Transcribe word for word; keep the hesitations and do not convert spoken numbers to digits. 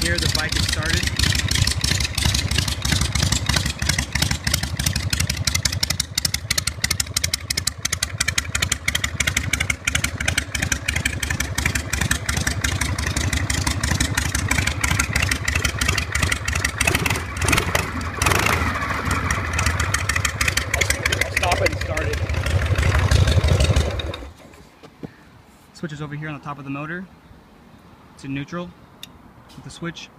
here, the bike is started. Stop it and start it. Switch is over here on the top of the motor. It's in neutral with the switch.